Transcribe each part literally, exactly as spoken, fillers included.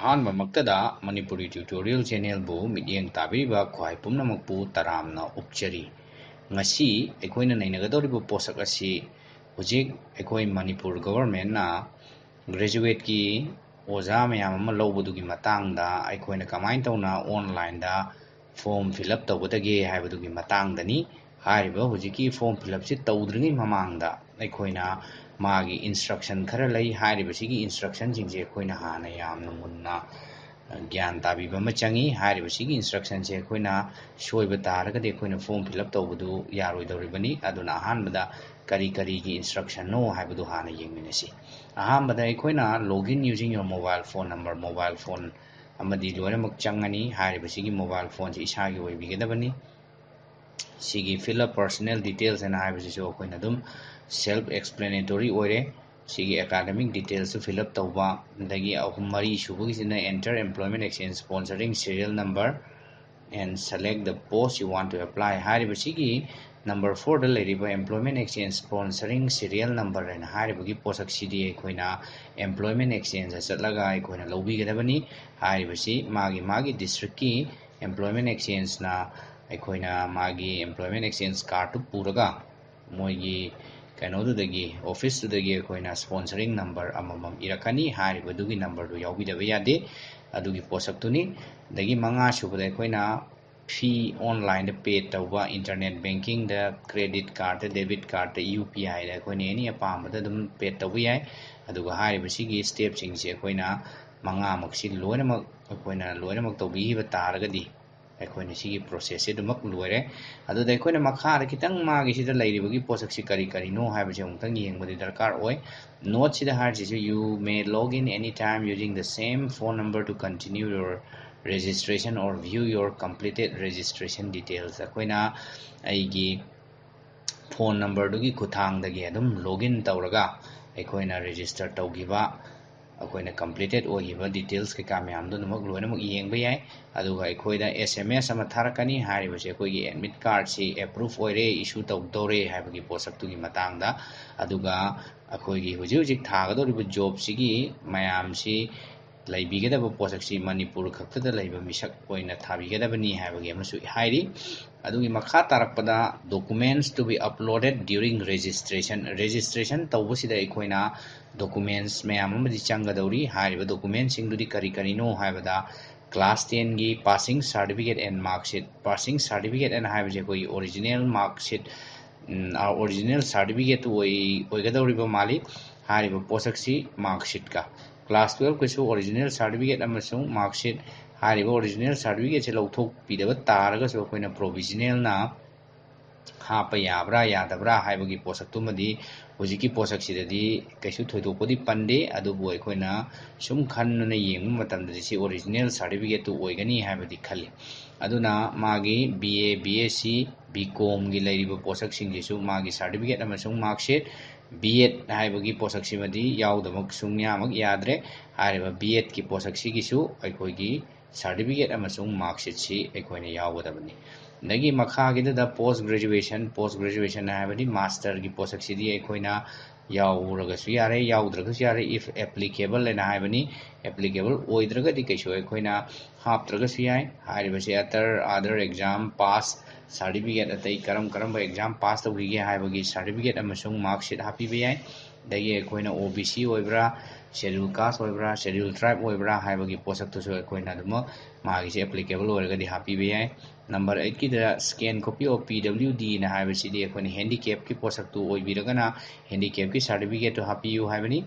अहानबा मक्तदा Manipuri tutorial channel बु मिडियंग ताबिबा ख्वाई पुमनमकपु तरामना उपचरी ngasi अखोइना नैनगदौरिबु पोसक असि हुजिक अखोइ मणिपुर गवर्नमेंट ना ग्रेजुएट की ओजा मयाम अमा लौबदुगी मतंगदा अखोइना कमाइन तौना ऑनलाइन दा फॉर्म फिलअप तौबदगे हाइबदुगी मतंगदनी हारिबा हुजिकी फॉर्म फिलअप सि तौद्रिंगी ममांगदा अखोइना मागी इंस्ट्रक्शन खरा लई हारिबसिगी इंस्ट्रक्शन जिंजे अखोइना हाना यामना मुन्ना ज्ञान ताबीबा म चंगी हारिबसिगी इंस्ट्रक्शन से अखोइना सोइबा तारगदे अखोइना फॉर्म फिलअप तौबदु यारोइदौरिबनी अदुना अहानबदा करी करी की इंस्ट्रक्शन नो हाइबदु हाना येंगमिनसी अहानबदा अखोइना login using your mobile phone number mobile phone अमदी लोइनमक चंगनी हारिबसिगी मोबाइल फोन से इसागी ओइबिगदबनी सिगी फिलअप पर्सनल डिटेल्स एंड हाइबसिसो अखोइना दुम सेल्फ एक्सप्लेनेटरी ओइरे सिगी एकेडमिक डिटेल्स फिलअप तौबा दगी अहुम मरी सुबुगिसिना enter employment exchange sponsoring serial number and select the post you want to apply हारिबसिगी नंबर फोर द लेरिबा employment exchange sponsoring serial number and हारिबगी पोसक सिदी अखोइना एम्प्लॉयमेंट एक्सचेंज चतलगा अखोइना लौबिगदबनी हारिबसि मागी मागी डिस्ट्रिक्ट की एम्प्लॉयमेंट एक्सचेंज ना अखोइना मागी एम्प्लॉयमेंट एक्सचेंज कार्ड पुरगा मोगी कनोदुदगी ऑफिस दुदगी अखोइना स्पॉन्सरिंग नंबर अममम इरकनी हारिबदुगी नंबर दु याउबिदबा यादे अदुगी पोसक्तुनी दगी मंगा सुबदा अखोइना फी ऑनलाइन पे तौबा इंटरनेट बैंकिंग द credit card debit card UPI द अखोइना एनी अपामदा दुम पे तौबा याय अदुगा हारिबसिगी स्टेप सिंगसे अखोइना मंगा मक्सि लोइनमक अखोइना लोइनमक तौबिहिबा तारगदी अखोइना सिगी प्रोसेस से दुमक लोइरे अदुदा अखोइना मखार खितंग मागी सिदा लैरिबगी पोसक्सि करी करी नो हाइबसे उंतंग येंगबदि दरकार ओय नोट सिदा हारजिसु you may log in any time using the same phone number to continue your registration or view your completed registration details अखोइना आइगी फोन नंबर दुगी खुथांगदगी अदुम लॉगिन तौरगा अखोइना रजिस्टर तौगिबा अखोइना कंप्लीटेड ओगिबा डिटेल्स के का म्याम दु नमक लोइनमक येंगबा याय अदुगा अखोइदा एसएमएस अमा थारकनी हारिबसे अखोइगी एडमिट कार्ड से अप्रूव ओइरे इशू तौदौरे हाइबगी पोसक्तुगी मतांगदा अदुगा अखोइगी हुजि हुजि थागदौरिबा जॉब सिगी मयाम सि लैबिगदबा पोसक्सि मणिपुर खक्तदा लैबा मिसक ओइना थाबिगदबनी हाइबगी अमसु हाइरि अदुगी मखा तारकपदा documents to be uploaded during registration registration तौबसिदा अखोइना डॉक्यूमेंट्स मयाम अमदि चंगदौरी हारिबा डॉक्यूमेंट सिंगदुदी करी करीनो हाइबदा क्लास टेन की passing certificate and marksheet passing certificate and हाइबजे कोई ओरिजिनल मार्कशीट ओरिजिनल सर्टिफिकेट ओइ ओइगदौरिबा माली हारिबा पोसक्सि मार्कशीट का क्लास ट्वेल्व के ओरिजिनल सर्टिफिकेट अमसुंग मार्कशीट हारिबा ओरिजिनल सर्टिफिकेट से लौथोक पीदबा तारगसु अखोइना प्रोविजनल ना हापा याब्रा यादब्रा हाइबगी पोसक्तुमदि हुजिकी पोसक्सिददि कैसु थोइदोकपदि पंदे अदुबु अखोइना सुम खन्नुना येंगु मतमदि सि ओरिजिनल सर्टिफिकेट तु ओइगनी हाइबदि खल्ली अदुना मागी बीए बीएससी बीकॉम गी लैरिबा पोसक्सिंगिसु मागी सर्टिफिकेट अमसुंग मार्कशीट B.Ed हाइबगी पोसक्सिमदि याउदमक सुंग्यामक याद्रे हारिबा B.Ed की पोसक्सिगिसु अखोइगी सर्टिफिकेट अमसुंग मार्कशीट सि अखोइना याउगदबनी नगी मखागिदा पोस्ट ग्रेजुएशन पोस्ट ग्रेजुएशन हाइबदि मास्टर की पोसक्सिदि अखोइना याउरगसु यारे याउद्रगसु यारे इफ एप्लीकेबल लेना हाइबनी एप्लीकेबल ओइद्रगदि कैसु अखोइना हापद्रगसु याय हारिबसे other other exam pass certificate अतई करम करम एग्जाम पास तौगिगे हाइबगी सर्टिफिकेट अमसुंग मार्कशीट हापिबे याय दगी अखोइना ओबीसी ओइब्रा शेड्यूल कास्ट ओइब्रा शेड्यूल ट्राइब ओइब्रा हाइबगी पोसक्तुसु अखोइना दुम मागिसे एप्लीकेबल ओइरगदि हापिबे याय नंबर एट की स्कैन कॉपी ऑफ पीडब्ल्यूडी ना हाइबसिदि अखोइना हैंडीकैप की पोसक्तु ओइबिरगना हैंडीकैप की सर्टिफिकेट हापियु हाइबनी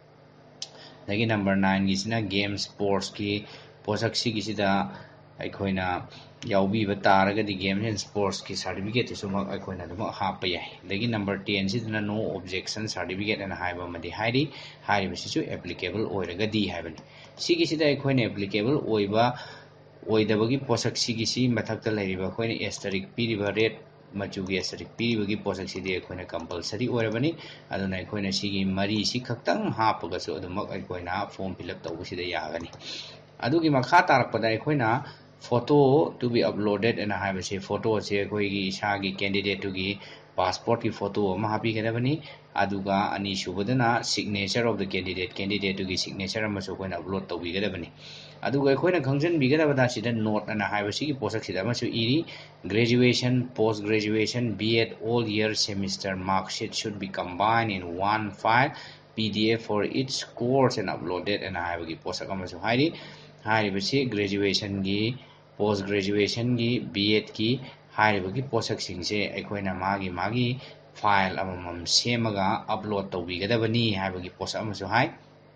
दगी नंबर नाइन गिसिना गेम स्पोर्ट्स की पोसक्सि गिसिदा अखोइना याउबीबा तारगदि गेम्स एंड स्पोर्ट्स की सर्टिफिकेट सुमक अखोइना दुम हापा याय दगी नंबर टेन सिदना नो ऑब्जेक्शन सर्टिफिकेट एंड हाइबा मदि हाइरि हारिबसिसु एप्लीकेबल ओइरगदि हाइबनि सिगिसिदा अखोइना एप्लीकेबल ओइबा ओइदबगी पोसक्सिगिसि मथक्ता लैरिबा अखोइना एस्टरिक पीरिबा रेड मचुगी एस्टरिक पीरिबगी पोसक्सिदि अखोइना कंपलसरी ओइरबनि अदुना अखोइना सिगी मरी सि खक्तंग हापगसु अदुमक अखोइना फॉर्म फिलअप तौबसिदा यागनि अदुगी मखा तारकपदा अखोइना photo to be uploaded and हाइबसे फोटो से अखोइगी इसागी कैंडिडेट टुगी पासपोर्ट की फोटो अमा हापिगदबनि अदुगा अनी सुबदना signature of the candidate candidate टुगी सिग्नेचर अमसु अखोइना अपलोड तौबिगदबनि aduga aikoina khangjan bigadabada sida note ana haibasi ki posak sida amasu iri graduation post graduation B.Ed all year semester mark sheet should be combined in one file P D F for each course and uploaded and haibagi posak amasu hairi haibasi graduation gi post graduation gi B.Ed ki haibagi posak singse aikoina magi magi file amamam semaga upload tawbigadabani haibagi posak amasu hai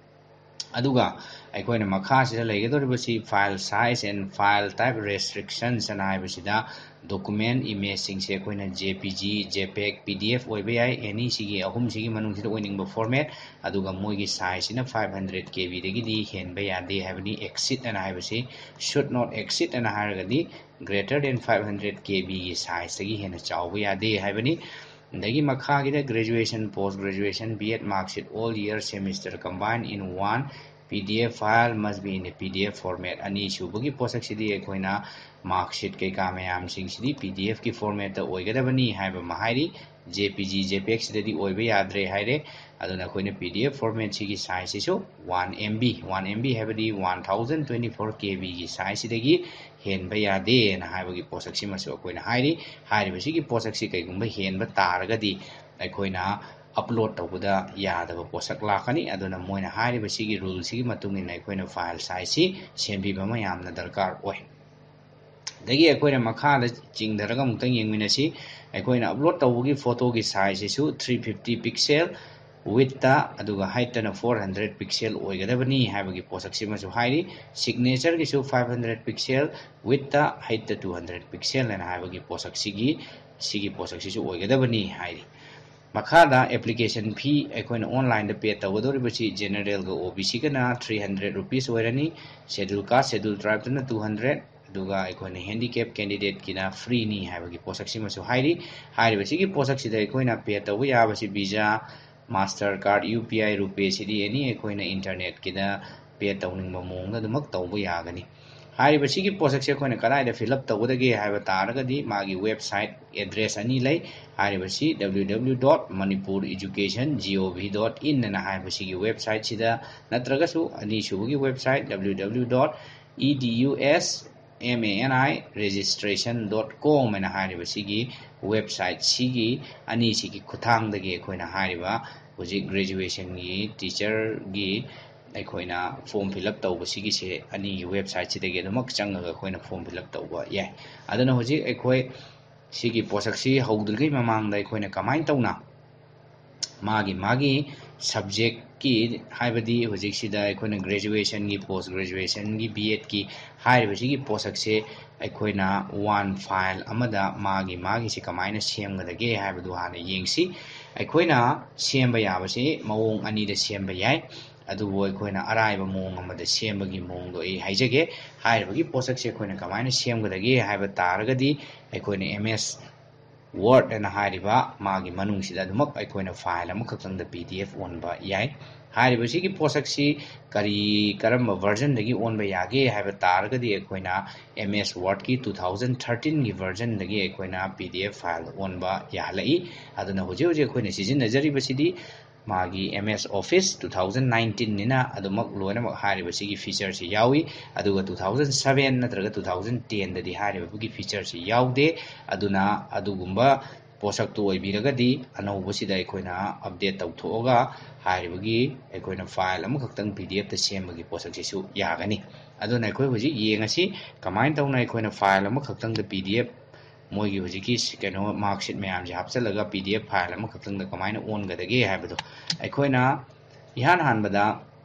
aduga aikoina makha sida laigadoribasi file size and file type restrictions and haibasida document image singse aikoina J P G JPEG P D F oiba yai any sigi ahum sigi manung sida oiningba format aduga moigi size sina five hundred K B dagi di henba yade habani exit and haibasi should not exit and hairagadi greater than five hundred K B size dagi hena chawba yade habani dagi makha gida graduation post graduation B.Ed marksheet all year semester combined in one P D F file must be in a P D F format ani subagi posak sidi akoina marksheet kai ka mayam sing sidi P D F ki format ta oigadabani haiba mahairi J P G J P E G sidadi oiba yadre haire aduna akoina P D F format sigi size isu one M B one M B habadi one thousand twenty-four K B gi size sidagi henba yade na haibagi posak si masu akoina hairi hairi basigi posak si kai gumba henba taragadi akoina upload tawuda yadaba posak lakani aduna moina hairi basigi rule sigi matungin akoina file size si sembi bama yamna darkar oi dagi akoina makha da chingdaraga mutang yengminasi akoina upload tawugi photo gi size isu three fifty pixel width ta aduga height na four hundred pixel oigadabani haibagi posak si masu hairi signature gi su five hundred pixel width ta height ta two hundred pixel na haibagi posak sigi sigi posak si su oigadabani hairi makada application fee akoina online da pay tawdoribasi general ga O B C kana three hundred rupees oirani schedule caste schedule tribe na two hundred aduga akoina handicap candidate kina free ni haibagi posak si masu hairi hairi basi ki posak sida akoina pay tawu yabasi visa master card U P I rupee sidi ani akoina internet kida pay tawningba mongda dumak tawbu yagani हारी बसी की पोसक से कोई कदाई द fill up तौदगे हाइबा तारगदी मागी वेबसाइट एड्रेस अनि लै हारी बसी w w w dot manipur education gov dot in ना हारी बसी की वेबसाइट सिदा नत्रगसु अनि सुबुगी website w w w dot edusmani registration dot com ना हारी बसी की वेबसाइट सिगी अनि सिगी खुथांग दगे कोइना हारीबा हुजि ग्रेजुएशन की टीचर की अखोइना फॉर्म फिल अप तौब सिगी से अनि वेबसाइट सिदगे दमक चंगगा अखोइना फॉर्म फिल अप तौबा याय अदना होजि अखोइ सिगी पोसक सि हौदुलगै ममांगदा अखोइना कमाइन तौना मागी मागी सब्जेक्ट की हाइबदी होजि सिदा अखोइना ग्रेजुएशन की पोस्ट ग्रेजुएशन की B.Ed की हाइबसी की पोसक से अखोइना वन फाइल अमदा मागी मागी से कमाइना सेमगदगे हाइबदु हाना येंगसी अखोइना सेमबा याबसे मवोंग अनि द सेमबा याय अदुबो अखोइना अराइबा मोंग अमदा सेमबगी मोंगदो ए हाइजगे हाइबगी पोसक से अखोइना कमाइना सेमगदगे हाइबा तारगदी अखोइना M S Word एना हाइरिबा मागी मनुंगसिदा दुमक अखोइना फाइल अमा खक्तंगदा P D F ओनबा याय हाइरिबसी की पोसक सी करी करम वर्जन दगी ओनबा यागे हाइबा तारगदी अखोइना M S Word की two thousand thirteen की वर्जन दगी अखोइना P D F फाइल ओनबा यालई अदुना होजे होजे अखोइना सिजिनजरिबसिदी मागी M S Office two thousand nineteen निना अदुमक लोइनमक हारिबसी की फीचर से यावी अदुगा two thousand seven नत्रगा two thousand ten ददी हारिबकी फीचर से यावदे अदुना अदुगुंबा पोसक तो ओइबिरगदी अनौबसिदा अखोइना अपडेट तौथोगा हारिबगी अखोइना फाइल अम खक्तंग P D F त सेमबगी पोसक सेसु यागनी अदुना अखोइ होजि येंगसी कमाइन तौना अखोइना फाइल अम खक्तंग द P D F मोगी होजि की कनो मार्कशीट मैम जे हापचलगा P D F फाइल अम खक्तंग द कमाइना ओन गदगे हाइबदो अखोइना इहान हानबदा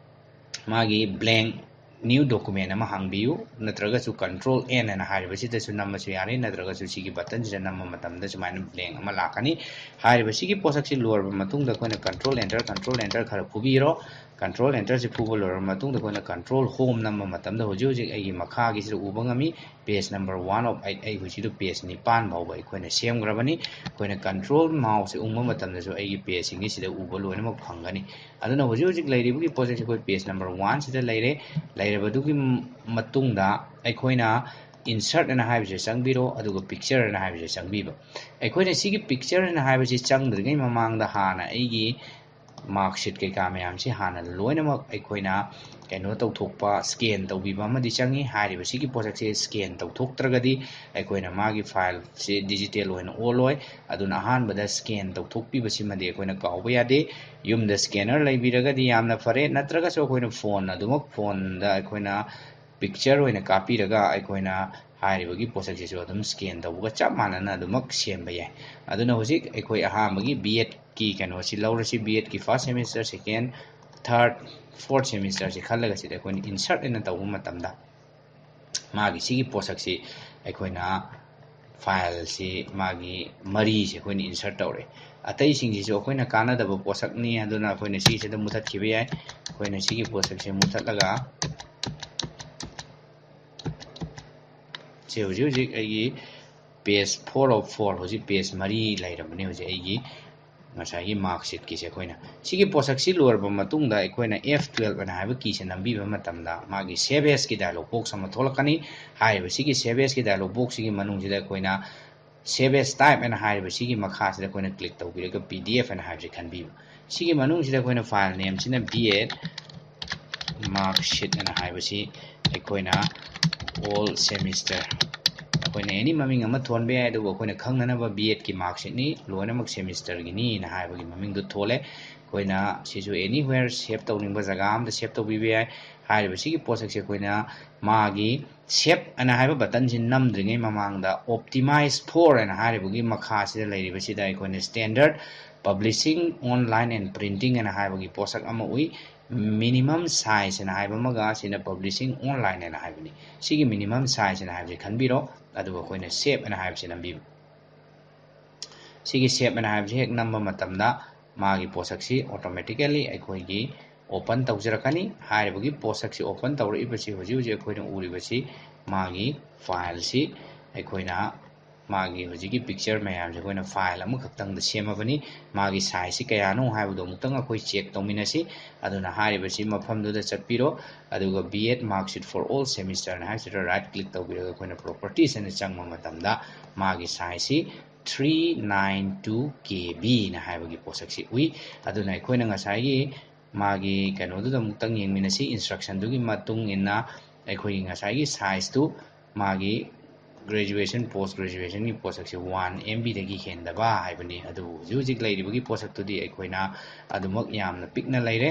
मागी ब्लैंक न्यू डॉक्यूमेंट अमा हांगबियु नत्रगसु कंट्रोल एन एना हारिबसिदसु नम्मसु यारे नत्रगसु सिगी बटन जे नम्म मतमदा सुमाइन ब्लैंक अमा लाकनी हारिबसिगी पोसकसि लोरब मतुंग द कोइना कंट्रोल एंटर कंट्रोल एंटर खर फुबिरो कंट्रोल एंटर से फुबो लोरब मतुंग द कोइना कंट्रोल होम नम्म मतमदा होजि होजि एगी मखा गी सिर उबंगमी page number one of eight आई हुजिदु पेज nine भावबा कोइना सेमग्रबनी कोइना कंट्रोल माउस से उंगम मतमदसु एगी पेज सिंगी सिदा उबो लोइनम फंगनी अदुना होजि होजि लैरिबुगी प्रोजेक्ट कोइ पेज नंबर one सिदा लैरे लैरबदुगी मतुंगदा अखोइना insert and have je changbiro aduga picture and have je changbiba akoina sigi picture and have je changdrgai mamang da hana aigi Marksheet kꯩꯀꯥ ꯃꯌꯥꯝꯁꯤ ꯍꯥꯟꯅ ꯂꯣꯏꯅꯃꯛ ꯑꯩꯈꯣꯏꯅ ꯀꯩꯅꯣ ꯇꯧꯊꯣꯛꯄ ꯁ꯭ꯀꯦꯟ ꯇꯧꯕꯤꯕ ꯑꯃꯗꯤ ꯆꯪꯉꯤ ꯍꯥꯏꯔꯤꯕꯁꯤꯒꯤ ꯄꯣꯠꯁꯛꯁꯦ ꯁ꯭ꯀꯦꯟ ꯇꯧꯊꯣꯛꯇ꯭ꯔꯒꯗꯤ ꯑꯩꯈꯣꯏꯅ ꯃꯥꯒꯤ ꯐꯥꯏꯜꯁꯤ ꯗꯤꯖꯤꯇꯦꯜ ꯑꯣꯏꯅ ꯑꯣꯜꯂꯣꯏ ꯑꯗꯨꯅ ꯑꯍꯥꯟꯕꯗ ꯁ꯭ꯀꯦꯟ ꯇꯧꯊꯣꯛꯄꯤꯕꯁꯤꯃꯗꯤ ꯑꯩꯈꯣꯏꯅ ꯀꯥꯎꯕ ꯌꯥꯗꯦ ꯌꯨꯝꯗ ꯁ꯭ꯀꯦꯅꯔ ꯂꯩꯕꯤꯔꯒꯗꯤ ꯌꯥꯝꯅ ꯐꯔꯦ ꯅꯠꯇ꯭ꯔꯒꯁꯨ ꯑꯩꯈꯣꯏꯅ ꯐꯣꯟ ꯑꯗꯨꯃꯛ ꯐꯣꯟꯗ ꯑꯩꯈꯣꯏꯅ ꯄꯤꯛꯆꯔ ꯑꯣꯏꯅ ꯀꯥꯞꯄꯤꯔꯒ ꯑꯩꯈꯣꯏꯅ ꯍꯥꯏꯔꯤꯕꯒꯤ ꯄꯣꯠꯁꯛꯁꯤꯁꯨ ꯑꯗꯨꯝ ꯁ꯭ꯀꯦꯟ ꯇꯧꯕꯒ ꯆꯞ ꯃꯥꯟꯅꯅ ꯑꯗꯨꯃꯛ ꯁꯦꯝꯕ ꯌꯥꯏ ꯑꯗꯨꯅ ꯍꯧꯖꯤꯛ ꯑꯩꯈꯣꯏ ꯑꯍꯥꯟꯕꯒꯤ B Ed ꯀꯤ ꯀꯩꯅꯣꯁꯤ ꯂꯧꯔꯁꯤ B Ed ꯀꯤ first semester second third fourth ꯁꯦꯃꯤꯁꯇꯔꯁꯤ ꯈꯜꯂꯒ ꯁꯤꯗ ꯑꯩꯈꯣꯏꯅ ꯏꯟꯁꯔꯠ ꯑꯅ ꯇꯧꯕ ꯃꯇꯝꯗ ꯃꯥꯒꯤ ꯁꯤꯒꯤ ꯄꯣꯠꯁꯛꯁꯤ ꯑꯩꯈꯣꯏꯅ ꯐꯥꯏꯜꯁꯤ ꯃꯥꯒꯤ ꯃꯔꯤꯁꯤ ꯑꯩꯈꯣꯏꯅ ꯏꯟꯁꯔꯠ ꯇꯧꯔꯦ ꯑꯇꯩꯁꯤꯡꯁꯤꯁꯨ ꯑꯩꯈꯣꯏꯅ ꯀꯥꯟꯅꯗꯕ ꯄꯣꯠꯁꯛꯅꯤ ꯑꯗꯨꯅ ꯑꯩꯈꯣꯏꯅ ꯁꯤꯁꯤꯗ ꯃꯨꯊꯠꯈꯤꯕ ꯌꯥꯏ ꯑꯩꯈꯣꯏꯅ ꯁꯤꯒꯤ ꯄꯣꯠꯁꯛꯁꯦ ꯃꯨꯊꯠꯂꯒ ꯁꯤ ꯍꯧꯖꯤꯛ ꯍꯧꯖꯤꯛ ꯑꯩꯒꯤ ꯄꯦꯖ ꯐꯣꯔ ꯑꯣꯐ ꯐꯣꯔ ꯍꯧꯖꯤꯛ ꯄꯦꯖ ꯃꯔꯤ ꯂꯩꯔꯕꯅꯤ ꯍꯧꯖꯤꯛ ꯑꯩꯒꯤ ꯉꯁꯥꯏꯒꯤ ꯃꯥꯔꯛꯁꯤꯠꯀꯤꯁꯦ ꯑꯩꯈꯣꯏꯅ ꯁꯤꯒꯤ ꯄꯣꯠꯁꯛꯁꯤ ꯂꯣꯏꯔꯕ ꯃꯇꯨꯡꯗ ꯑꯩꯈꯣꯏꯅ F twelve ꯑꯅ ꯍꯥꯏꯕ ꯀꯤꯁꯦ ꯅꯝꯕꯤꯕ ꯃꯇꯝꯗ ꯃꯥꯒꯤ ꯁꯦꯚ ꯑꯦꯁꯀꯤ ꯗꯥꯏꯂꯣഗ് ꯕꯣꯛꯁ ꯑꯃ ꯊꯣꯛꯂꯛꯀꯅꯤ ꯍꯥꯏꯔꯤꯕ ꯁꯤꯒꯤ ꯁꯦꯚ ꯑꯦꯁꯀꯤ ꯗꯥꯏꯂꯣഗ് ꯕꯣꯛꯁꯁꯤꯒꯤ ꯃꯅꯨꯡꯁꯤꯗ ꯑꯩꯈꯣꯏꯅ ꯁꯦꯚ ꯑꯦꯁ ꯇꯥꯏꯞ ꯑꯅ ꯍꯥꯏꯔꯤꯕ ꯁꯤꯒꯤ ꯃꯈꯥꯁꯤꯗ ꯑꯩꯈꯣꯏꯅ ꯀ꯭ꯂꯤꯛ ꯇꯧꯕꯤꯔꯒ P D F ꯑꯅ ꯍꯥꯏꯕꯁꯤ ꯈꯟꯕꯤꯕ ꯁꯤꯒꯤ ꯃꯅꯨꯡꯁꯤꯗ ꯑꯩꯈꯣꯏꯅ ꯐꯥꯏꯜ ꯅꯦꯝꯁꯤꯅ B.Ed Marksheet ꯑꯅ ꯍꯥꯏꯕꯁꯤ ꯑꯩꯈꯣꯏꯅ all semester ꯑꯩꯈꯣꯏꯅ ꯑꯦꯅꯤ ꯃꯃꯤꯡ ꯑꯃ ꯊꯣꯟꯕ ꯌꯥꯏ ꯑꯗꯨꯕꯨ ꯑꯩꯈꯣꯏꯅ ꯈꯪꯅꯅꯕ B Ed ꯀꯤ ꯃꯥꯔꯛꯁꯤꯠꯅꯤ ꯂꯣꯏꯅꯃꯛ ꯁꯦꯃꯤꯁꯇꯔꯒꯤꯅꯤꯅ ꯍꯥꯏꯕꯒꯤ ꯃꯃꯤꯡꯗꯨ ꯊꯣꯜꯂꯦ ꯑꯩꯈꯣꯏꯅ ꯁꯤꯁꯨ ꯑꯦꯅꯤꯋꯦꯌꯔ ꯁꯦꯚ ꯇꯧꯅꯤꯡꯕ ꯖꯒꯥ ꯑꯃꯗ ꯁꯦꯚ ꯇꯧꯕꯤꯕ ꯌꯥꯏ ꯍꯥꯏꯔꯤꯕ ꯁꯤꯒꯤ ꯄꯣꯠꯁꯛꯁꯦ ꯑꯩꯈꯣꯏꯅ ꯃꯥꯒꯤ ꯁꯦꯚ ꯑꯅ ꯍꯥꯏꯕ ꯕꯇꯟꯁꯤ ꯅꯝꯗ꯭ꯔꯤꯉꯩ ꯃꯃꯥꯡꯗ ꯑꯣꯞꯇꯤꯃꯥꯏꯖ ꯐꯣꯔ ꯑꯅ ꯍꯥꯏꯔꯤꯕꯒꯤ ꯃꯈꯥꯁꯤꯗ ꯂꯩꯔꯤꯕꯁꯤꯗ ꯑꯩꯈꯣꯏꯅ standard publishing online and printing ꯑꯅ ꯍꯥꯏꯕꯒꯤ ꯄꯣꯠꯁꯛ ꯑꯃ ꯎꯏ ꯃꯤꯅꯤꯃꯝ ꯁꯥꯏꯖ ꯑꯅ ꯍꯥꯏꯕ ꯑꯃꯒ ꯁꯤꯅ ꯄꯕ꯭ꯂꯤꯁꯤꯡ ꯑꯣꯟꯂꯥꯏꯟ ꯑꯅ ꯍꯥꯏꯕꯅꯤ ꯁꯤꯒꯤ ꯃꯤꯅꯤꯃꯝ ꯁꯥꯏꯖ ꯑꯅ ꯍꯥꯏꯕꯁꯤ ꯈꯟꯕꯤꯔꯣ ꯑꯗꯨꯒ ꯑꯩꯈꯣꯏꯅ ꯁꯦꯚ ꯑꯅ ꯍꯥꯏꯕꯁꯤ ꯅꯝꯕꯤꯕ ꯁꯤꯒꯤ ꯁꯦꯚ ꯑꯅ ꯍꯥꯏꯕꯁꯤ ꯍꯦꯛ ꯅꯝꯕ ꯃꯇꯝꯗ ꯃꯥꯒꯤ ꯄꯣꯠꯁꯛꯁꯤ ꯑꯣꯇꯣꯃꯦꯇꯤꯀꯦꯜꯂꯤ ꯑꯩꯈꯣꯏꯒꯤ ꯑꯣꯄꯟ ꯇꯧꯖꯔꯛꯀꯅꯤ ꯍꯥꯏꯔꯤꯕꯒꯤ ꯄꯣꯠꯁꯛꯁꯤ ꯑꯣꯄꯟ ꯇꯧꯔꯛꯏꯕꯁꯤ ꯍꯧꯖꯤꯛ ꯍꯧꯖꯤꯛ ꯑꯩꯈꯣꯏꯅ ꯎꯔꯤꯕꯁꯤ ꯃꯥꯒꯤ ꯐꯥꯏꯜꯁꯤ ꯑꯩꯈꯣꯏꯅ ꯃꯥꯒꯤ ꯍꯧꯖꯤꯛꯀꯤ ꯄꯤꯛꯆꯔ ꯃꯌꯥꯝꯁꯦ ꯑꯩꯈꯣꯏꯅ ꯐꯥꯏꯜ ꯑꯃꯈꯛꯇꯪꯗ ꯁꯦꯝꯃꯕꯅꯤ ꯃꯥꯒꯤ ꯁꯥꯏꯖꯁꯤ ꯀꯌꯥꯅꯣ ꯍꯥꯏꯕꯗꯣ ꯑꯃꯨꯛꯇꯪ ꯑꯩꯈꯣꯏ ꯆꯦꯛ ꯇꯧꯃꯤꯟꯅꯁꯤ ꯑꯗꯨꯅ ꯍꯥꯏꯔꯤꯕꯁꯤ ꯃꯐꯝꯗꯨꯗ ꯆꯠꯄꯤꯔꯣ ꯑꯗꯨꯒ B.Ed Marksheet for all semester ꯍꯥꯏꯕꯁꯤꯗ ꯔꯥꯏꯠ ꯀ꯭ꯂꯤꯛ ꯇꯧꯕꯤꯔꯒ ꯑꯩꯈꯣꯏꯅ ꯄ꯭ꯔꯣꯄꯔꯇꯤꯁ ꯑꯅ ꯆꯪꯕ ꯃꯇꯝꯗ ꯃꯥꯒꯤ ꯁꯥꯏꯖꯁꯤ three ninety-two K B ꯅ ꯍꯥꯏꯕꯒꯤ ꯄꯣꯠꯁꯛꯁꯤ ꯎꯏ ꯑꯗꯨꯅ ꯑꯩꯈꯣꯏꯅ ꯉꯁꯥꯏꯒꯤ ꯃꯥꯒꯤ ꯀꯩꯅꯣꯗꯨꯗ ꯑꯃꯨꯛꯇꯪ ꯌꯦꯡꯃꯤꯟꯅꯁꯤ ꯏꯟꯁꯇ꯭ꯔꯛꯁꯟꯗꯨꯒꯤ ꯃꯇꯨꯡ ꯏꯟꯅ ꯑꯩꯈꯣꯏꯒꯤ ꯉꯁꯥꯏꯒꯤ ꯁꯥꯏꯖꯇꯨ ꯃꯥꯒꯤ ꯒ꯭ꯔꯦꯖꯨꯑꯦꯁꯟ ꯄꯣꯁ ꯒ꯭ꯔꯦꯖꯨꯑꯦꯁꯟꯒꯤ ꯄꯣꯠꯁꯛꯁꯤ one M B ꯗꯒꯤ ꯍꯦꯟꯗꯕ ꯍꯥꯏꯕꯅꯤ ꯑꯗꯨꯕꯨ ꯍꯧꯖꯤꯛ ꯍꯧꯖꯤꯛ ꯂꯩꯔꯤꯕꯒꯤ ꯄꯣꯠꯁꯛꯇꯨꯗꯤ ꯑꯩꯈꯣꯏꯅ ꯑꯗꯨꯃꯛ ꯌꯥꯝꯅ ꯄꯤꯛꯅ ꯂꯩꯔꯦ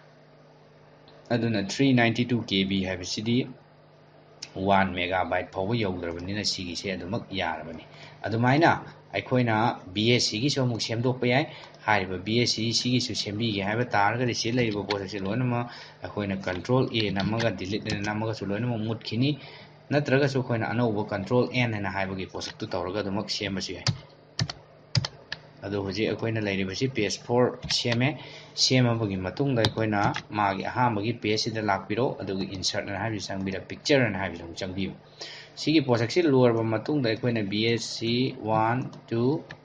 ꯑꯗꯨꯅ three ninety-two K B ꯍꯥꯏꯕꯁꯤꯗꯤ one megabyte ꯐꯥꯎꯕ ꯌꯧꯗ꯭ꯔꯕꯅꯤꯅ ꯁꯤꯒꯤꯁꯦ ꯑꯗꯨꯃꯛ ꯌꯥꯔꯕꯅꯤ ꯑꯗꯨꯃꯥꯏꯅ ꯑꯩꯈꯣꯏꯅ B.Sc ꯒꯤꯁꯨ ꯑꯃꯨꯛ ꯁꯦꯝꯗꯣꯛꯄ ꯌꯥꯏ ꯍꯥꯏꯔꯤꯕ B.Sc ꯁꯤꯒꯤꯁꯨ ꯁꯦꯝꯕꯤꯒꯦ ꯍꯥꯏꯕ ꯇꯥꯔꯒꯗꯤ ꯁꯤ ꯂꯩꯔꯤꯕ ꯄꯣꯠꯁꯛꯁꯦ ꯂꯣꯏꯅꯃꯛ ꯑꯩꯈꯣꯏꯅ ꯀꯟꯇ꯭ꯔꯣꯜ A ꯅꯝꯃꯒ ꯗꯤꯂꯤꯠ ꯑꯅ ꯅꯝꯃꯒꯁꯨ ꯂꯣꯏꯅꯃꯛ ꯃꯨꯠꯈꯤꯅꯤ ꯅꯠꯇ꯭ꯔꯒꯁꯨ ꯑꯩꯈꯣꯏꯅ ꯑꯅꯧꯕ ꯀꯟꯇ꯭ꯔꯣꯜ N ꯑꯅ ꯍꯥꯏꯕꯒꯤ ꯄꯣꯠꯁꯛꯇꯨ ꯇꯧꯔꯒ ꯑꯗꯨꯃꯛ ꯁꯦꯝꯕꯁꯨ ꯌꯥꯏ ꯑꯗꯣ ꯍꯧꯖꯤꯛ ꯑꯩꯈꯣꯏꯅ ꯂꯩꯔꯤꯕꯁꯤ ꯄꯦꯖ ꯐꯣꯔ ꯁꯦꯝꯃꯦ ꯁꯦꯝꯃꯕꯒꯤ ꯃꯇꯨꯡꯗ ꯑꯩꯈꯣꯏꯅ ꯃꯥꯒꯤ ꯑꯍꯥꯟꯕꯒꯤ ꯄꯦꯖꯁꯤꯗ ꯂꯥꯛꯄꯤꯔꯣ ꯑꯗꯨꯒ ꯏꯟꯁꯔꯠ ꯑꯅ ꯍꯥꯏꯕꯁꯤ ꯆꯪꯕꯤꯔ ꯄꯤꯛꯆꯔ ꯑꯅ ꯍꯥꯏꯕꯁꯤ ꯑꯃꯨꯛ ꯆꯪꯕꯤꯌꯨ ꯁꯤꯒꯤ ꯄꯣꯠꯁꯛꯁꯤ ꯂꯣꯏꯔꯕ ꯃꯇꯨꯡꯗ ꯑꯩꯈꯣꯏꯅ B.Sc one two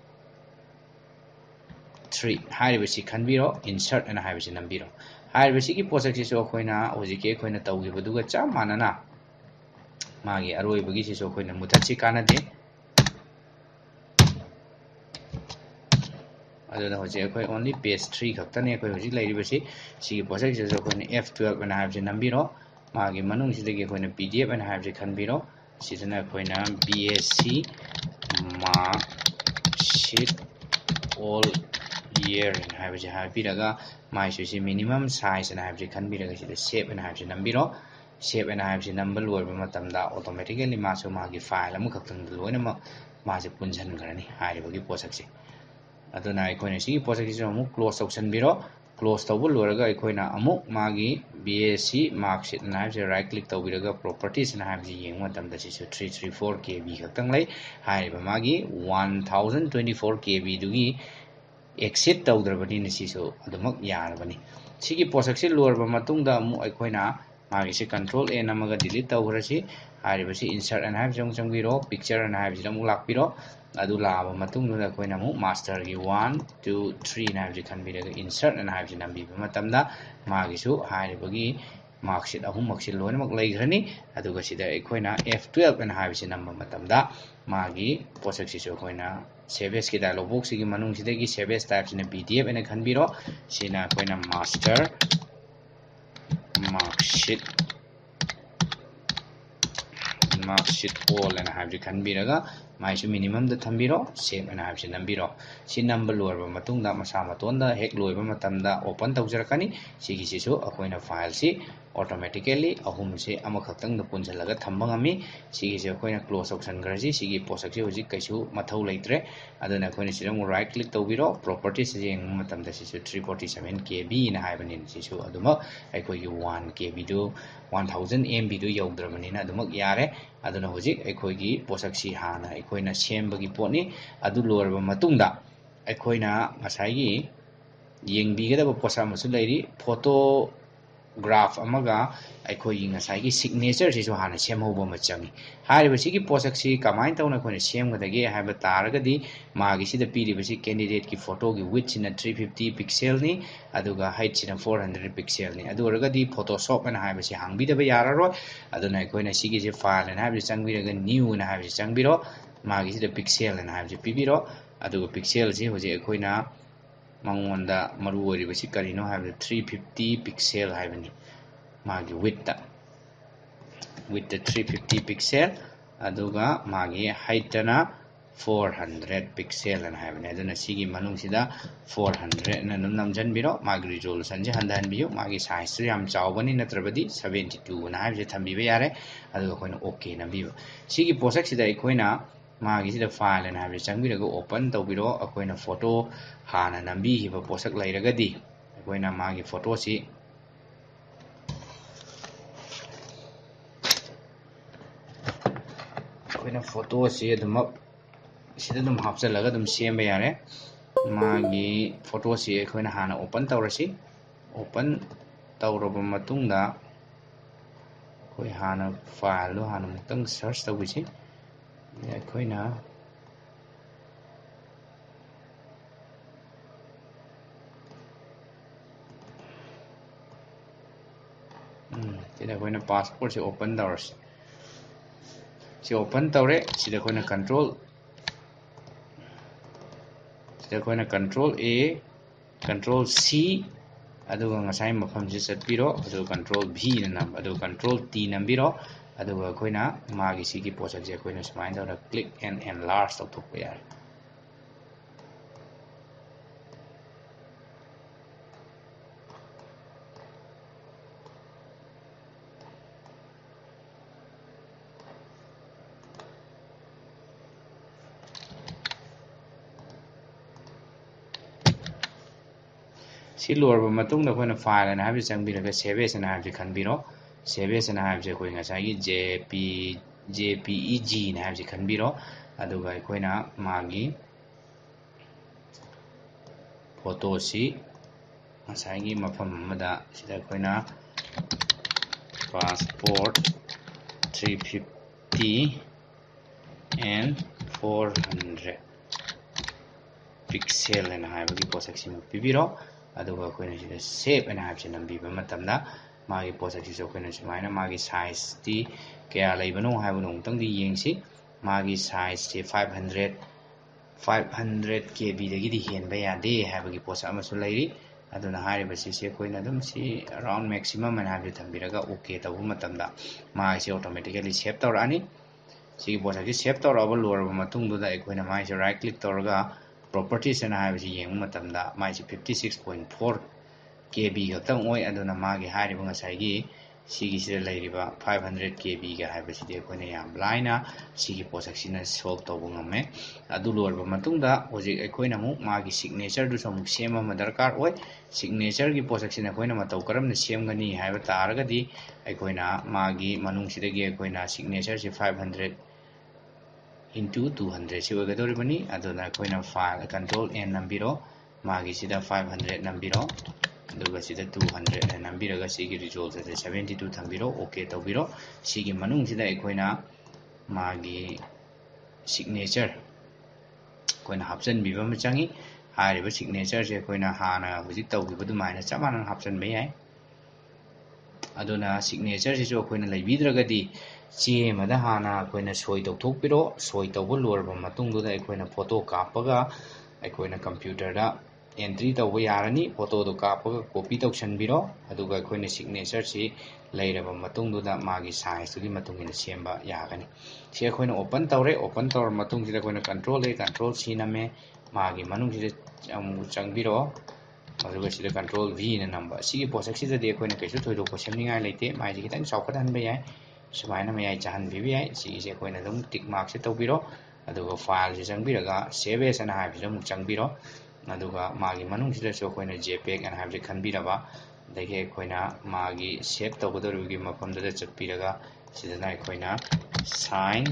three ꯍꯥꯏꯔꯤꯕꯁꯤ ꯈꯟꯕꯤꯔꯣ ꯏꯟꯁꯔꯠ ꯑꯅ ꯍꯥꯏꯕꯁꯤ ꯅꯝꯕꯤꯔꯣ ꯍꯥꯏꯔꯤꯕꯁꯤꯒꯤ ꯄꯣꯠꯁꯛꯁꯤꯁꯨ ꯑꯩꯈꯣꯏꯅ ꯍꯧꯖꯤꯛꯀꯤ ꯑꯩꯈꯣꯏꯅ ꯇꯧꯈꯤꯕꯗꯨꯒ ꯆꯞ ꯃꯥꯟꯅꯅ ꯃꯥꯒꯤ ꯑꯔꯣꯏꯕꯒꯤꯁꯤꯁꯨ ꯑꯩꯈꯣꯏꯅ ꯃꯨꯊꯠꯁꯤ ꯀꯥꯟꯅꯗꯦ ꯑꯗꯨꯅ ꯍꯧꯖꯤꯛ ꯑꯩꯈꯣꯏ ꯑꯣꯟꯂꯤ ꯄꯦꯖ three ꯈꯛꯇꯅꯤ ꯑꯩꯈꯣꯏ ꯍꯧꯖꯤꯛ ꯂꯩꯔꯤꯕꯁꯤ ꯁꯤꯒꯤ ꯄꯣꯠꯁꯛꯁꯤꯁꯨ ꯑꯩꯈꯣꯏꯅ F twelve ꯑꯅ ꯍꯥꯏꯕꯁꯤ ꯅꯝꯕꯤꯔꯣ ꯃꯥꯒꯤ ꯃꯅꯨꯡꯁꯤꯗꯒꯤ ꯑꯩꯈꯣꯏꯅ P D F ꯑꯅ ꯍꯥꯏꯕꯁꯤ ꯈꯟꯕꯤꯔꯣ ꯁꯤꯗꯅ ꯑꯩꯈꯣꯏꯅ B.Sc Marksheet all year ꯑꯅ ꯍꯥꯏꯕꯁꯤ ꯍꯥꯏꯕꯤꯔꯒ ꯃꯥꯏꯁꯨ ꯁꯤ ꯃꯤꯅꯤꯃꯝ ꯁꯥꯏꯖ ꯑꯅ ꯍꯥꯏꯕꯁꯤ ꯈꯟꯕꯤꯔꯒ ꯁꯤꯗ ꯁꯦꯚ ꯑꯅ ꯍꯥꯏꯕꯁꯤ ꯅꯝꯕꯤꯔꯣ ꯁꯦꯚ ꯑꯅ ꯍꯥꯏꯕꯁꯤ ꯅꯝꯕ ꯂꯣꯏꯕ ꯃꯇꯝꯗ ꯑꯣꯇꯣꯃꯦꯇꯤꯀꯦꯜꯂꯤ ꯃꯥꯁꯨ ꯃꯥꯒꯤ ꯐꯥꯏꯜ ꯑꯃꯈꯛꯇꯪꯗ ꯂꯣꯏꯅꯃꯛ ꯃꯥꯁꯦ ꯄꯨꯟꯁꯤꯟꯈ꯭ꯔꯅꯤ ꯍꯥꯏꯔꯤꯕꯒꯤ ꯄꯣꯠꯁꯛꯁꯦ ꯑꯗꯨꯅ ꯑꯩꯈꯣꯏꯅ ꯁꯤꯒꯤ ꯄꯣꯠꯁꯛꯁꯤꯁꯨ ꯑꯃꯨꯛ ꯀ꯭ꯂꯣꯖ ꯇꯧꯁꯟꯕꯤꯔꯣ ꯀ꯭ꯂꯣꯖ ꯇꯧꯕ ꯂꯣꯏꯔꯒ ꯑꯩꯈꯣꯏꯅ ꯑꯃꯨꯛ ꯃꯥꯒꯤ B.Sc Marksheet ꯑꯅ ꯍꯥꯏꯕꯁꯤ ꯔꯥꯏꯠ ꯀ꯭ꯂꯤꯛ ꯇꯧꯕꯤꯔꯒ ꯄ꯭ꯔꯣꯄꯔꯇꯤꯁ ꯑꯅ ꯍꯥꯏꯕꯁꯤ ꯌꯦꯡꯕ ꯃꯇꯝꯗ ꯁꯤꯁꯨ three thirty-four K B ꯈꯛꯇꯪ ꯂꯩ ꯍꯥꯏꯔꯤꯕ ꯃꯥꯒꯤ one thousand twenty-four K B ꯗꯨꯒꯤ ꯑꯦꯛꯁꯤꯠ ꯇꯧꯗ꯭ꯔꯕꯅꯤꯅ ꯁꯤꯁꯨ ꯑꯗꯨꯃꯛ ꯌꯥꯔꯕꯅꯤ ꯁꯤꯒꯤ ꯄꯣꯠꯁꯛꯁꯤ ꯂꯣꯏꯔꯕ ꯃꯇꯨꯡꯗ ꯑꯃꯨꯛ ꯑꯩꯈꯣꯏꯅ ꯃꯥꯒꯤꯁꯤ ꯀꯟꯇ꯭ꯔꯣꯜ A ꯅꯝꯃꯒ ꯗꯤꯂꯤꯠ ꯇꯧꯈ꯭ꯔꯁꯤ ꯍꯥꯏꯔꯤꯕꯁꯤ ꯏꯟꯁꯔꯠ ꯑꯅ ꯍꯥꯏꯕꯁꯤ ꯑꯃꯨꯛ ꯆꯪꯕꯤꯔꯣ ꯄꯤꯛꯆꯔ ꯑꯅ ꯍꯥꯏꯕꯁꯤꯗ ꯑꯃꯨꯛ ꯂꯥꯛꯄꯤꯔꯣ ꯑꯗꯨ ꯂꯥꯛꯑꯕ ꯃꯇꯨꯡꯗꯨꯗ ꯑꯩꯈꯣꯏꯅ ꯑꯃꯨꯛ ꯃꯥꯁꯇꯔꯒꯤ one two three ꯑꯅ ꯍꯥꯏꯕꯁꯤ ꯈꯟꯕꯤꯔꯒ ꯏꯟꯁꯔꯠ ꯑꯅ ꯍꯥꯏꯕꯁꯤ ꯅꯝꯕꯤꯕ ꯃꯇꯝꯗ ꯃꯥꯒꯤꯁꯨ ꯍꯥꯏꯔꯤꯕꯒꯤ ꯃꯥꯔꯛꯁꯤꯠ ꯑꯍꯨꯝꯃꯛꯁꯤ ꯂꯣꯏꯅꯃꯛ ꯂꯩꯈ꯭ꯔꯅꯤ ꯑꯗꯨꯒ ꯁꯤꯗ ꯑꯩꯈꯣꯏꯅ F twelve ꯑꯅ ꯍꯥꯏꯕꯁꯤ ꯅꯝꯕ ꯃꯇꯝꯗ ꯃꯥꯒꯤ ꯄꯣꯠꯁꯛꯁꯤꯁꯨ ꯑꯩꯈꯣꯏꯅ ꯁꯦꯚꯦꯁ ꯀꯤ ꯗꯥꯏꯂꯣग ꯕꯣꯛꯁ ꯁꯤꯒꯤ ꯃꯅꯨꯡꯁꯤꯗꯒꯤ ꯁꯦꯚꯦꯁ ꯇꯥꯏꯞ ꯁꯤꯅ ꯄꯤ ꯗꯤ ꯑꯦꯐ ꯑꯅ ꯈꯟꯕꯤꯔꯣ ꯁꯤꯅ ꯑꯩꯈꯣꯏꯅ master Marksheet Marksheet all and have kanbiraga maisu minimum the thambiro save and have nambiro si number lower matunda masamatonda hek loiba matamda open tawjarakani sigi sisu akoina file si automatically ahum se amakhaktang da punjalaga thambangami sigi se akoina close option garasi sigi posak se hoji kaisu mathau leitre aduna akoina sidam right click tawbiro properties jeng matamda sisu three forty-seven K B na haibani sisu aduma akoigi one K B do one thousand M B do yawdramanina adumak yare aduna hoji akoigi posak si hana akoina sembagi potni adu lorba matungda akoina ngasai yengbigada posa masu lairi photo graph amaga aikoigi ngasai signature sisu hana semhoba machangi hariba sigi posak si kamain tawna koina semgadage haiba taragadi magi sida piriba si candidate ki photo gi width sina three fifty pixel ni aduga height sina four hundred pixel ni adu oragadi photoshop ana haiba si hangbidaba yararo aduna aikoina sigi je file ana haiba changbiraga new ana haiba changbiro magi sida pixel ana haiba pibiro aduga pixel si hoje aikoina mangonda maru oriba si karino haiba three fifty pixel haibani magi width with the three fifty pixel aduga magi height na four hundred pixel and haibani aduna sigi manung sida four hundred na num namjan biro magi resolution je handan biyo magi size yam chawbani natrabadi seventy-two na haibe thambiba yare aduga koina okay na biyo sigi posak sida ikoina magi sida file and haibe changbiraga open tawbiro akoina photo hana nambi hiba posak lairagadi akoina magi photo si akoina photo si adum sida dum hapchalaga dum semba yare magi photo si akoina hana open tawrasi open tawraba matungda koi hana file lo hana mutang search tawbisi akoina sida akoina passport si open tawrasi si open tawre sida akoina control sida akoina control A control C aduga ngasai mafam si chatpiro aduga control V na nam aduga control T nambiro aduga akoina magi sigi posak je akoina sumain tawra click and enlarge tawthokpa yare si lorba matungda akoina file ana haibe changbiraga save as ana haibe khanbiro save as ana haibe koi ngasai jp jpeg na haibe khanbiro aduga akoina magi photo si ngasai mafam amada sida akoina passport three fifty and four hundred pixel ana haibe posak si pibiro aduga akoina sida save ana haibe nambiba matamda magi posak si akoina sumaina magi size ti kaya laibano haibano tangdi yengsi magi size ti five hundred five hundred K B dagi di henba yade haibagi posak amasu lairi aduna hariba si se akoina dum si around maximum ana haibe thambiraga okay tabu matamda magi si automatically save tawrani sigi posak si save tawraba loraba matungduda akoina magi si right click tawraga properties and I have yeng matamda mai fifty-six point four K B gatang oi aduna magi hariba ngasai sigi sida lairiba five hundred K B ga haiba sidi akoina yam laina sigi posak sina solve tawbu ngame adu lorba matungda hoji akoina mu magi signature du samuk sema ma darkar oi signature gi posak sina akoina matau karam na semgani haiba taragadi akoina magi manung sida gi akoina signature si five hundred into two hundred si ogadori bani aduna akoina file control N nambiro magi sida five hundred nambiro aduga sida two hundred nambiraga sigi result se seventy-two thambiro okay tawbiro sigi manung sida akoina magi signature akoina hapchan biba machangi hariba signature se akoina hana hujik tawbiba dumaina chamana hapchan be yai aduna signature sisu akoina laibidragadi ꯆꯦ ꯑꯃꯗ ꯍꯥꯟꯅ ꯑꯩꯈꯣꯏꯅ ꯁꯣꯏ ꯇꯧꯊꯣꯛꯄꯤꯔꯣ ꯁꯣꯏ ꯇꯧꯕ ꯂꯣꯏꯔꯕ ꯃꯇꯨꯡꯗꯨꯗ ꯑꯩꯈꯣꯏꯅ photo ꯀꯥꯞꯄꯒ ꯑꯩꯈꯣꯏꯅ ꯀꯝꯄ꯭ꯌꯨꯇꯔꯗ ꯑꯦꯟꯇ꯭ꯔꯤ ꯇꯧꯕ ꯌꯥꯔꯅꯤ ꯐꯣꯇꯣꯗꯣ ꯀꯥꯞꯄꯒ ꯀꯣꯄꯤ ꯇꯧꯁꯟꯕꯤꯔꯣ ꯑꯗꯨꯒ ꯑꯩꯈꯣꯏꯅ ꯁꯤꯒꯅꯦꯆꯔꯁꯤ ꯂꯩꯔꯕ ꯃꯇꯨꯡꯗꯨꯗ ꯃꯥꯒꯤ ꯁꯥꯏꯖꯇꯨꯒꯤ ꯃꯇꯨꯡ ꯏꯟꯅ ꯁꯦꯝꯕ ꯌꯥꯒꯅꯤ ꯁꯤ ꯑꯩꯈꯣꯏꯅ ꯑꯣꯄꯟ ꯇꯧꯔꯦ ꯑꯣꯄꯟ ꯇꯧꯔꯕ ꯃꯇꯨꯡꯁꯤꯗ ꯑꯩꯈꯣꯏꯅ ꯀꯟꯇ꯭ꯔꯣꯜ A ꯀꯟꯇ꯭ꯔꯣꯜ C ꯅꯝꯃꯦ ꯃꯥꯒꯤ ꯃꯅꯨꯡꯁꯤꯗ ꯑꯃꯨꯛ ꯆꯪꯕꯤꯔꯣ ꯑꯗꯨꯒ ꯁꯤꯗ ꯀꯟꯇ꯭ꯔꯣꯜ V ꯅ ꯅꯝꯕ ꯁꯤꯒꯤ ꯄꯣꯠꯁꯛꯁꯤꯗꯗꯤ ꯑꯩꯈꯣꯏꯅ ꯀꯩꯁꯨ ꯊꯣꯏꯗꯣꯛꯄ ꯁꯦꯝꯅꯤꯡꯉꯥꯏ ꯂꯩꯇꯦ ꯃꯥꯏꯁꯦ ꯈꯤꯇꯪ ꯆꯥꯎꯈꯠꯍꯟꯕ ꯌꯥꯏ ꯁꯨꯃꯥꯏꯅ ꯃꯌꯥꯏ ꯆꯥꯍꯟꯕꯤꯕ ꯌꯥꯏ ꯁꯤꯒꯤꯁꯦ ꯑꯩꯈꯣꯏꯅ ꯑꯗꯨꯝ ꯇꯤꯛ ꯃꯥꯔꯛꯁꯦ ꯇꯧꯕꯤꯔꯣ ꯑꯗꯨꯒ ꯐꯥꯏꯜꯁꯦ ꯆꯪꯕꯤꯔꯒ ꯁꯦꯚ ꯑꯦꯁ ꯑꯅ ꯍꯥꯏꯕꯁꯤꯗ ꯑꯃꯨꯛ ꯆꯪꯕꯤꯔꯣ ꯑꯗꯨꯒ ꯃꯥꯒꯤ ꯃꯅꯨꯡꯁꯤꯗꯁꯨ ꯑꯩꯈꯣꯏꯅ ꯖꯦꯄꯦꯛ ꯑꯅ ꯍꯥꯏꯕꯁꯦ ꯈꯟꯕꯤꯔꯕ ꯑꯗꯒꯤ ꯑꯩꯈꯣꯏꯅ ꯃꯥꯒꯤ ꯁꯦꯚ ꯇꯧꯒꯗꯧꯔꯤꯕꯒꯤ ꯃꯐꯝꯗꯨꯗ ꯆꯠꯄꯤꯔꯒ ꯁꯤꯗꯅ ꯑꯩꯈꯣꯏꯅ ꯁꯥꯏꯟ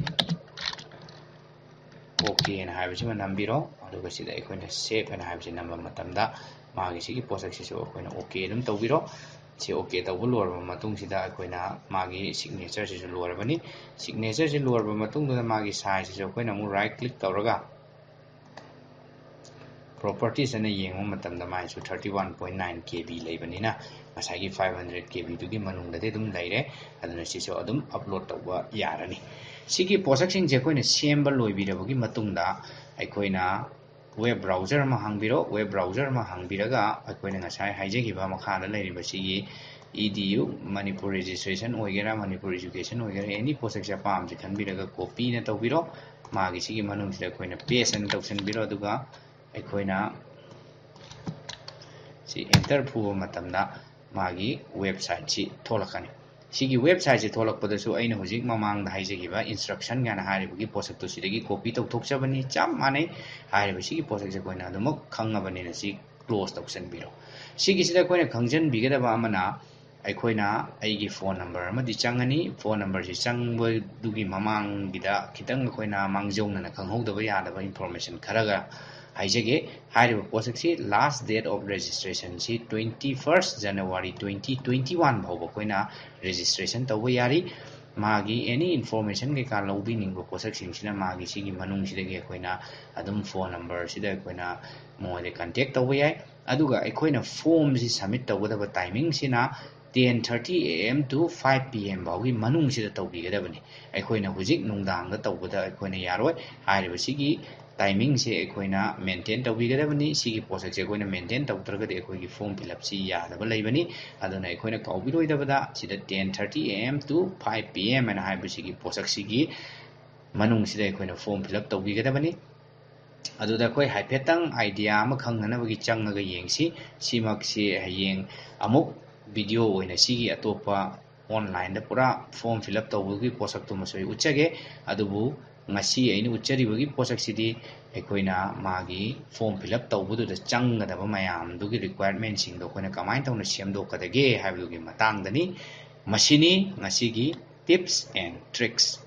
ꯑꯣꯀꯦ ꯅ ꯍꯥꯏꯕꯁꯤꯃ ꯅꯝꯕꯤꯔꯣ ꯑꯗꯨꯒ ꯁꯤꯗ ꯑꯩꯈꯣꯏꯅ ꯁꯦꯚ ꯑꯅ ꯍꯥꯏꯕꯁꯤ ꯅꯝꯕ ꯃꯇꯝꯗ ꯃꯥꯒꯤ ꯁꯤꯒꯤ ꯄꯣꯠꯁꯛꯁꯤꯁꯨ ꯑꯩꯈꯣꯏꯅ ꯑꯣꯀꯦ ꯑꯗꯨꯝ ꯇꯧꯕꯤꯔꯣ ꯁꯤ ꯑꯣꯀꯦ ꯇꯧꯕ ꯂꯣꯏꯔꯕ ꯃꯇꯨꯡꯁꯤꯗ ꯑꯩꯈꯣꯏꯅ ꯃꯥꯒꯤ ꯁꯤꯒꯅꯦꯆꯔꯁꯤꯁꯨ ꯂꯣꯏꯔꯕꯅꯤ ꯁꯤꯒꯅꯦꯆꯔꯁꯤ ꯂꯣꯏꯔꯕ ꯃꯇꯨꯡꯗꯨꯗ ꯃꯥꯒꯤ ꯁꯥꯏꯖꯁꯤꯁꯨ ꯑꯩꯈꯣꯏꯅ ꯑꯃꯨꯛ ꯔꯥꯏꯠ ꯀ꯭ꯂꯤꯛ ꯇꯧꯔꯒ ꯄ꯭ꯔꯣꯄꯔꯇꯤꯁ ꯑꯅ ꯌꯦꯡꯕ ꯃꯇꯝꯗ ꯃꯥꯏꯁꯨ thirty one point nine K B ꯂꯩꯕꯅꯤꯅ ꯉꯁꯥꯏꯒꯤ ꯐꯥꯏꯚ ꯍꯟꯗ꯭ꯔꯦꯗ ꯀꯦ ꯕꯤꯗꯨꯒꯤ ꯃꯅꯨꯡꯗꯗꯤ ꯑꯗꯨꯝ ꯂꯩꯔꯦ ꯑꯗꯨꯅ ꯁꯤꯁꯨ ꯑꯗꯨꯝ ꯑꯞꯂꯣꯗ ꯇꯧꯕ ꯌꯥꯔꯅꯤ ꯁꯤꯒꯤ ꯄꯣꯠꯁꯛꯁꯤꯡꯁꯦ ꯑꯩꯈꯣꯏꯅ ꯁꯦꯝꯕ ꯂꯣꯏꯕꯤꯔꯕꯒꯤ ꯃꯇꯨꯡꯗ ꯑꯩꯈꯣꯏꯅ ꯋꯦꯕ ꯕ꯭ꯔꯥꯎꯖꯔ ꯑꯃ ꯍꯥꯡꯕꯤꯔꯣ ꯋꯦꯕ ꯕ꯭ꯔꯥꯎꯖꯔ ꯑꯃ ꯍꯥꯡꯕꯤꯔꯒ ꯑꯩꯈꯣꯏꯅ ꯉꯁꯥꯏ ꯍꯥꯏꯖꯈꯤꯕ ꯃꯈꯥꯗ ꯂꯩꯔꯤꯕ ꯁꯤꯒꯤ E D U Manipur registration ꯑꯣꯏꯒꯦꯔꯥ ꯃꯅꯤꯄꯨꯔ ꯏꯖꯨꯀꯦꯁꯟ ꯑꯣꯏꯒꯦꯔꯥ ꯑꯦꯅꯤ ꯄꯣꯠꯁꯛꯁꯦ ꯑꯄꯥꯝꯕꯁꯦ ꯈꯟꯕꯤꯔꯒ ꯀꯣꯄꯤꯅ ꯇꯧꯕꯤꯔꯣ ꯃꯥꯒꯤ ꯁꯤꯒꯤ ꯃꯅꯨꯡꯁꯤꯗ ꯑꯩꯈꯣꯏꯅ ꯄꯦꯁ ꯑꯅ ꯇꯧꯁꯟꯕꯤꯔꯣ ꯑꯗꯨꯒ ꯑꯩꯈꯣꯏꯅ ꯁꯤ ꯑꯦꯟꯇꯔ ꯐꯨꯕ ꯃꯇꯝꯗ ꯃꯥꯒꯤ ꯋꯦꯕꯁꯥꯏꯠꯁꯤ ꯊꯣꯛꯂꯛꯀꯅꯤ ꯁꯤꯒꯤ ꯋꯦꯕꯁꯥꯏꯠꯁꯤ ꯊꯣꯛꯂꯛꯄꯗꯁꯨ ꯑꯩꯅ ꯍꯧꯖꯤꯛ ꯃꯃꯥꯡꯗ ꯍꯥꯏꯖꯈꯤꯕ ꯏꯟꯁꯇ꯭ꯔꯛꯁꯟ ꯀꯥꯏꯅ ꯍꯥꯏꯔꯤꯕꯒꯤ ꯄꯣꯠꯁꯛꯇꯨ ꯁꯤꯗꯒꯤ ꯀꯣꯄꯤ ꯇꯧꯊꯣꯛꯆꯕꯅꯤ ꯆꯞ ꯃꯥꯟꯅꯩ ꯍꯥꯏꯔꯤꯕ ꯁꯤꯒꯤ ꯄꯣꯠꯁꯛꯁꯦ ꯑꯩꯈꯣꯏꯅ ꯑꯗꯨꯃꯛ ꯈꯪꯉꯕꯅꯤꯅ ꯁꯤ ꯀ꯭ꯂꯣꯖ ꯇꯧꯁꯟꯕꯤꯔꯣ ꯁꯤꯒꯤꯁꯤꯗ ꯑꯩꯈꯣꯏꯅ ꯈꯪꯖꯟꯕꯤꯒꯗꯕ ꯑꯃꯅ ꯑꯩꯈꯣꯏꯅ ꯑꯩꯒꯤ ꯐꯣꯟ ꯅꯝꯕꯔ ꯑꯃꯗꯤ ꯆꯪꯉꯅꯤ ꯐꯣꯟ ꯅꯝꯕꯔꯁꯤ ꯆꯪꯕꯗꯨꯒꯤ ꯃꯃꯥꯡꯒꯤꯗ ꯈꯤꯇꯪ ꯑꯩꯈꯣꯏꯅ ꯃꯥꯡꯖꯧꯅꯅ ꯈꯪꯍꯧꯗꯕ ꯌꯥꯗꯕ ꯏꯟꯐꯣꯔꯃꯦꯁꯟ ꯈꯔꯒ ꯍꯥꯏꯖꯒꯦ ꯍꯥꯏꯔꯤꯕ ꯄꯣꯠꯁꯛꯁꯤ ꯂꯥꯁ ꯗꯦꯠ ꯑꯣꯐ ꯔꯦꯖꯤꯁꯇ꯭ꯔꯦꯁꯟꯁꯤ twenty first January twenty twenty one ꯐꯥꯎꯕ ꯑꯩꯈꯣꯏꯅ ꯔꯦꯖꯤꯁꯇ꯭ꯔꯦꯁꯟ ꯇꯧꯕ ꯌꯥꯔꯤ ꯃꯥꯒꯤ ꯑꯦꯅꯤ ꯏꯟꯐꯣꯔꯃꯦꯁꯟ ꯀꯩꯀꯥ ꯂꯧꯕꯤꯅꯤꯡꯕ ꯄꯣꯠꯁꯛꯁꯤꯡꯁꯤꯅ ꯃꯥꯒꯤ ꯁꯤꯒꯤ ꯃꯅꯨꯡꯁꯤꯗꯒꯤ ꯑꯩꯈꯣꯏꯅ ꯑꯗꯨꯝ ꯐꯣꯟ ꯅꯝꯕꯔꯁꯤꯗ ꯑꯩꯈꯣꯏꯅ ꯃꯣꯏꯗ ꯀꯟꯇꯦꯛ ꯇꯧꯕ ꯌꯥꯏ ꯑꯗꯨꯒ ꯑꯩꯈꯣꯏꯅ ꯐꯣꯝꯁꯤ ꯁꯕꯃꯤꯠ ꯇꯧꯒꯗꯕ ꯇꯥꯏꯃꯤꯡꯁꯤꯅ ten thirty A M two five P M ꯐꯥꯎꯒꯤ ꯃꯅꯨꯡꯁꯤꯗ ꯇꯧꯕꯤꯒꯗꯕꯅꯤ ꯑꯩꯈꯣꯏꯅ ꯍꯧꯖꯤꯛ ꯅꯨꯡꯗꯥꯡꯗ ꯇꯧꯕꯗ ꯑꯩꯈꯣꯏꯅ ꯌꯥꯔꯣꯏ ꯍꯥꯏꯔꯤꯕ ꯁꯤꯒꯤ ꯇꯥꯏꯃꯤꯡꯁꯦ ꯑꯩꯈꯣꯏꯅ ꯃꯦꯟꯇꯦꯟ ꯇꯧꯕꯤꯒꯗꯕꯅꯤ ꯁꯤꯒꯤ ꯄꯣꯠꯁꯛꯁꯦ ꯑꯩꯈꯣꯏꯅ ꯃꯦꯟꯇꯦꯟ ꯇꯧꯗ꯭ꯔꯒꯗꯤ ꯑꯩꯈꯣꯏꯒꯤ ꯐꯣꯝ ꯐꯤꯜꯑꯞꯁꯤ ꯌꯥꯗꯕ ꯂꯩꯕꯅꯤ ꯑꯗꯨꯅ ꯑꯩꯈꯣꯏꯅ ꯀꯥꯎꯕꯤꯔꯣꯏꯗꯕꯗ ꯁꯤꯗ ten thirty A M two five P M ꯑꯅ ꯍꯥꯏꯕꯁꯤꯒꯤ ꯄꯣꯠꯁꯛꯁꯤꯒꯤ ꯃꯅꯨꯡꯁꯤꯗ ꯑꯩꯈꯣꯏꯅ ꯐꯣꯝ ꯐꯤꯜꯑꯞ ꯇꯧꯕꯤꯒꯗꯕꯅꯤ ꯑꯗꯨꯗ ꯑꯩꯈꯣꯏ ꯍꯥꯏꯐꯦꯠꯇꯪ ꯑꯥꯏꯗꯤꯌꯥ ꯑꯃ ꯈꯪꯅꯅꯕꯒꯤ ꯆꯪꯉꯒ ꯌꯦꯡꯁꯤ ꯁꯤꯃꯛꯁꯤ ꯍꯌꯦꯡ ꯑꯃꯨꯛ ꯚꯤꯗꯤꯑꯣ ꯑꯣꯏꯅ ꯁꯤꯒꯤ ꯑꯇꯣꯞꯄ ꯑꯣꯟꯂꯥꯏꯟꯗ ꯄꯨꯔꯥ ꯐꯣꯝ ꯐꯤꯜꯑꯞ ꯇꯧꯕꯒꯤ ꯄꯣꯠꯁꯛꯇꯨꯃꯁꯨ ꯑꯩ ꯎꯠꯆꯒꯦ ꯑꯗꯨꯕꯨ ꯉꯁꯤ ꯑꯩꯅ ꯎꯠꯆꯔꯤꯕꯒꯤ ꯄꯣꯠꯁꯛꯁꯤꯗꯤ ꯑꯩꯈꯣꯏꯅ ꯃꯥꯒꯤ ꯐꯣꯝ ꯐꯤꯜꯑꯞ ꯇꯧꯕꯗꯨꯗ ꯆꯪꯒꯗꯕ ꯃꯌꯥꯝꯗꯨꯒꯤ ꯔꯤꯀ꯭ꯋꯥꯏꯔꯃꯦꯟꯁꯤꯡꯗꯣ ꯑꯩꯈꯣꯏꯅ ꯀꯃꯥꯏꯅ ꯇꯧꯅ ꯁꯦꯝꯗꯣꯛꯀꯗꯒꯦ ꯍꯥꯏꯕꯗꯨꯒꯤ ꯃꯇꯥꯡꯗꯅꯤ ꯃꯁꯤꯅꯤ ꯉꯁꯤꯒꯤ ꯇꯤꯞꯁ ꯑꯦꯟ ꯇ꯭ꯔꯤꯛꯁ